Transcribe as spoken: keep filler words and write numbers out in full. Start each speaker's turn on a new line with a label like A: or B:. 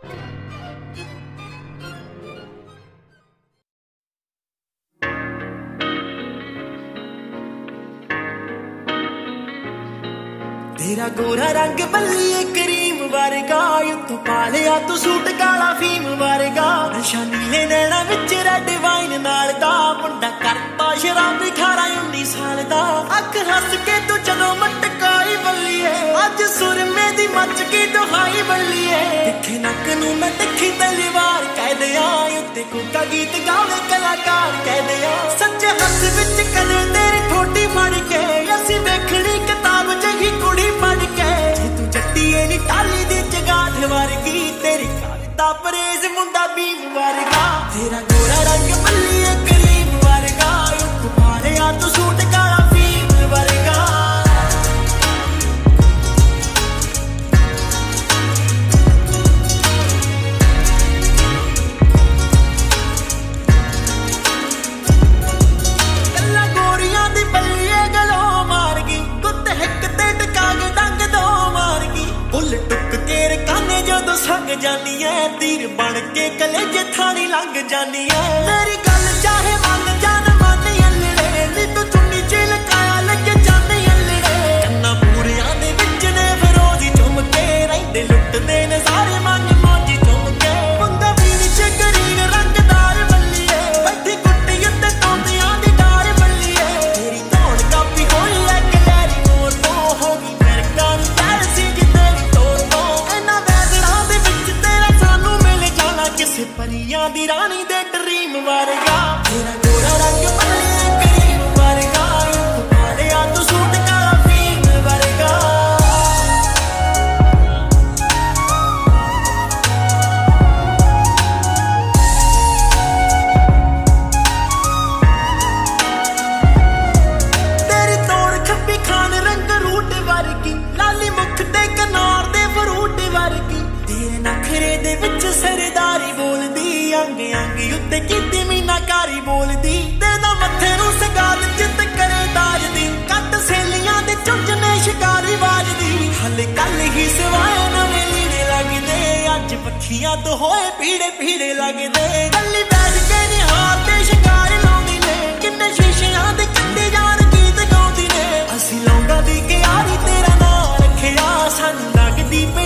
A: तेरा गोरा रंग बल्लिए करीम वर्गा उत्तों पा लिया तू सूट काला फीम वर्गा नशा नीले नैना विच रेड वाइन नाल दा मुंडा करता शराबी अठारह उन्नीस साल दा अख हस के तू चलो मटकाई बल्लिए अज सुरमे दी मच की दुहाई बल्लिए तिखे नक नू मैं तिखी तलवार कह दिया उत्ते कोका गीत गावे कलाकार कह दिया सच्चे हथ विच कदे तेरी ठोडी फड़ के असी वेखणी किताब जही कुड़ी पढ़ के तू जट्टीए नी टाली दी जगाठ वर्गी तेरी कविता परेज मुंडा बीम वर्गा तेरा गोरा रंग बल्लिए करीम वर्गा उत्तों पा लिया तू सूट काला फीम वर्गा गल्ला गोरियां दी बल्लिए गलो मार गई कुत्ते हिक ते टका के डंग दो मार गई बुल टुक तेरे काने जदों संग जानी है तीर बन के कलेजे थानी लंघ जानी है मेरी गल चाहे मन जान मन अल्लड़े नी तू चुन्नी चिलकाया लगे जाने अल्लड़े कन्ना पूरियां दे विच ने फरोजी चुम के रहिंदे लुटदे ने सारे मन मौजी चुम के मुंडा पीनी च गरीन रंगदार बल्लिए बैठी कुट्टी उत्ते तौंदियां दी डार बल्लिए तेरी धौन कापी होई है कलैरी मोर तो होगी मेरे कान पैर सी जी तेरी तोर तो इन्हां वैदरां दे विच तेरा सानू मिल जाना किसे परियां दी रानी दे ड्रीम वर्गा तेरा गोरा रंग बल्लिए करीम वर्गा उत्तों पा लिया तू सूट काला फीम वर्गा तेरी तोड़ खप्पी खान रंग रूट वर्गी लाली मुख ते कनार दे फ्रूट वर्गी तेरे नखरे दे विच सरदारी बोलदी अंग अंग उत्ते कीती मीनाकारी बोलदी तेरा मत्थे नू सगाल चित करे ताज दी कट सहेलियां दे चुंझने शिकारी वाजदी हले कल ही सवाए नवे लीड़े लगदे अज पखियां तो होए पीड़े पीड़े लगदे गली बैठ के निहार ते शिकार लाउंदी ने किन्ने शीशियां दे कट्टे जान गीत गाउंदी ने असी लौंगा दी क्यारी तेरा नां रखिया सानू लगदी